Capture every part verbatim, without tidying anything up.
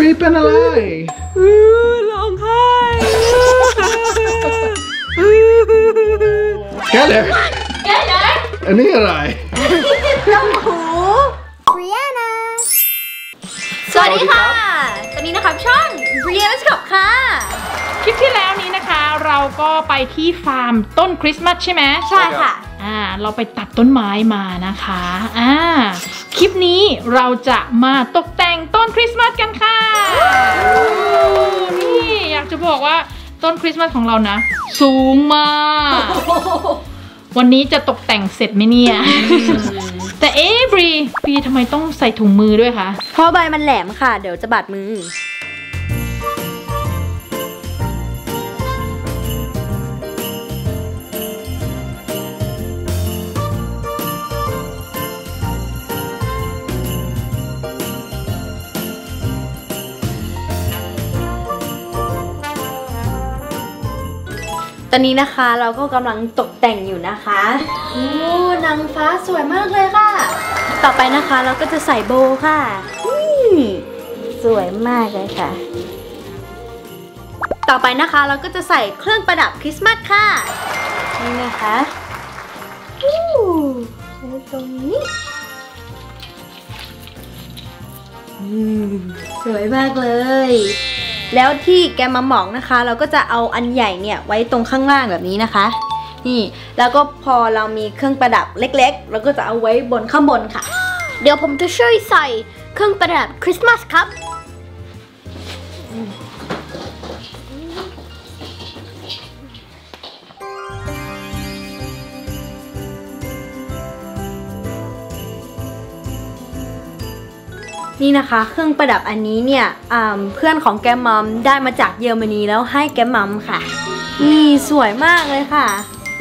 บีเป็นอะไรร้องไห้แกเลยแกเลยอันนี้อะไรต้มหูบริอานาสวัสดีค่ะตอนนี้นะครับช่องบริอานาสกับค่ะคลิปที่แล้วนี้นะคะเราก็ไปที่ฟาร์มต้นคริสต์มาสใช่ไหมใช่ค่ะอ่าเราไปตัดต้นไม้มานะคะอ่าคลิปนี้เราจะมาตกแต่งต้นคริสต์มาสกันค่ะนี่อยากจะบอกว่าต้นคริสต์มาสของเรานะสูงมากวันนี้จะตกแต่งเสร็จไหมเนี่ยแต่เอ๊ะบรีบรีทำไมต้องใส่ถุงมือด้วยคะเพราะใบมันแหลมค่ะเดี๋ยวจะบาดมือตอนนี้นะคะเราก็กำลังตกแต่งอยู่นะคะโอ้นางฟ้าสวยมากเลยค่ะต่อไปนะคะเราก็จะใส่โบว์ค่ะสวยมากเลยค่ะต่อไปนะคะเราก็จะใส่เครื่องประดับคริสต์มาสค่ะนี่นะคะอู้ตรงนี้สวยมากเลยแล้วที่แกมมาหมองนะคะเราก็จะเอาอันใหญ่เนี่ยไว้ตรงข้างล่างแบบนี้นะคะนี่แล้วก็พอเรามีเครื่องประดับเล็กๆเราก็จะเอาไว้บนข้างบนค่ะเดี๋ยวผมจะช่วยใส่เครื่องประดับคริสต์มาสครับนี่นะคะเครื่องประดับอันนี้เนี่ยเพื่อนของแกมมัมได้มาจากเยอรมนีแล้วให้แกมมัมค่ะนี่สวยมากเลยค่ะ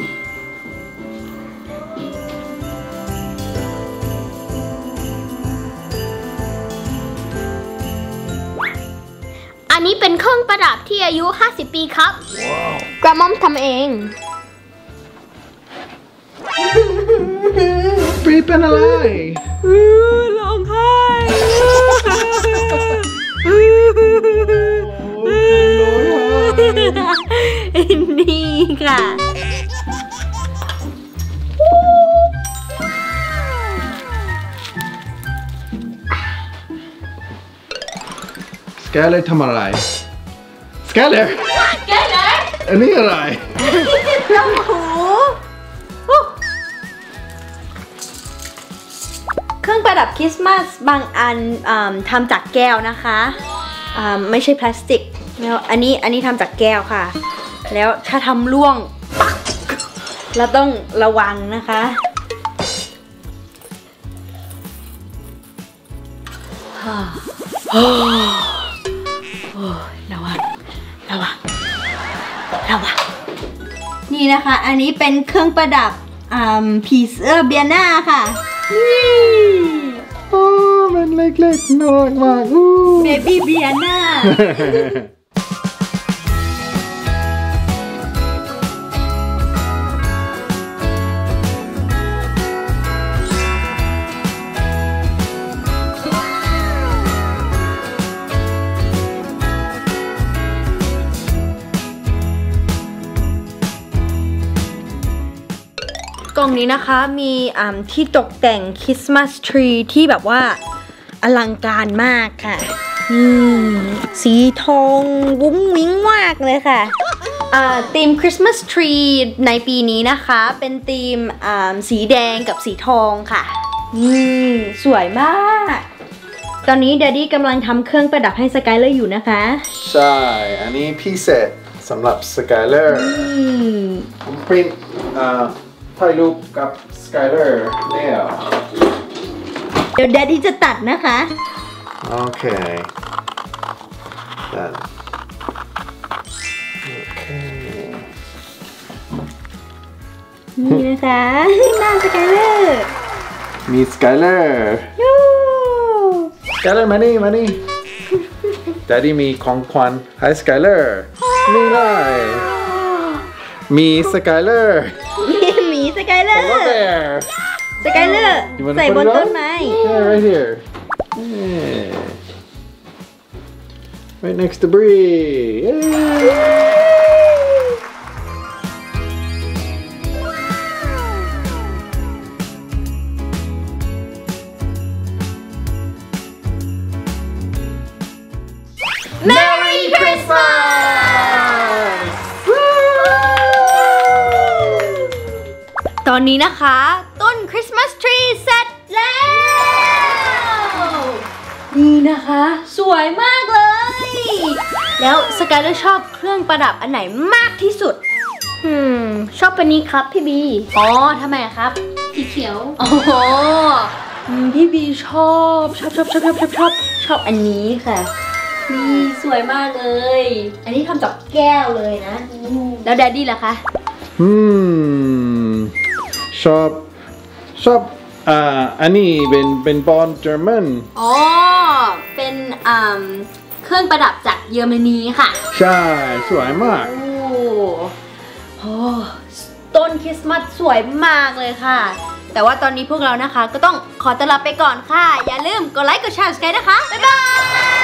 อันนี้เป็นเครื่องประดับที่อายุห้าสิบปีครับแกมมัมทำเองบีเป็นอะไรร้องไห้นี่ค่ะสแกเลอร์ทำอะไรสแกเลอร์สแกเลอร์อันนี้อะไรต้มหูเครื่องประดับคริสต์มาสบางอันทำจากแก้วนะคะไม่ใช่พลาสติกแล้วอันนี้อันนี้ทำจากแก้วค่ะแล้วถ้าทำร่วงปักเราต้องระวังนะคะระวังระวังระวังนี่นะคะอันนี้เป็นเครื่องประดับผีเสื้อเบียน่าค่ะโอ้มันเล็กๆน้อยมากเบบี้เบียน่ากล่องนี้นะคะมีที่ตกแต่งคริสต์มาสทรีที่แบบว่าอลังการมากค่ะสีทองวุ้งวิ้งมากเลยค่ะธีมคริสต์มาสทรีในปีนี้นะคะเป็นธีมสีแดงกับสีทองค่ะนี่สวยมากตอนนี้แดดดี้กำลังทำเครื่องประดับให้สกายเลอร์อยู่นะคะใช่อันนี้พิเศษสำหรับสกายเลอร์ผมพรินท์ถ่ายรูปกับสกายเลอร์แล้วเดี๋ยวแดดดี้จะตัดนะคะโอเคตัดโอเคนี่นะคะหน้าสกายเลอร์มีสกายเลอร์สกายเลอร์มานี่มานี่แดดดี้มีของขวัญให้สกายเลอร์นี่เลยมีสกายเลอร์มีสกายเลอร์สกายเลอร์ใส่บนต้นไม้ Yeah, right here. right next to Bree. Yay! Merry Christmas ตอนนี้นะคะต้นคริสต์มาสทรีเสร็จแล้วนี่นะคะสวยมากเลยแล้วสกายเลอร์ชอบเครื่องประดับอันไหนมากที่สุดอืมชอบอันนี้ครับพี่บีอ๋อทำไมอะครับสีเขียวอ๋อพี่บีชอบชอบชอบชอบชอบชอบชอบชอบอันนี้ค่ะนี่สวยมากเลยอันนี้ทำจากแก้วเลยนะแล้วแดดดี้ล่ะคะ Hmm. Shop. Shop. Uh, อันนี้เป็นเป็นบอลเยอรมันอ๋อเป็นอ่าเครื่องประดับจากเยอรมนีค่ะใช่สวยมากโอ้โหต้นคริสต์มาสสวยมากเลยค่ะ แต่ว่าตอนนี้พวกเรานะคะก็ต้องขอตัวลาไปก่อนค่ะอย่าลืมกดไลค์กดแชร์สกายนะคะบ๊ายบาย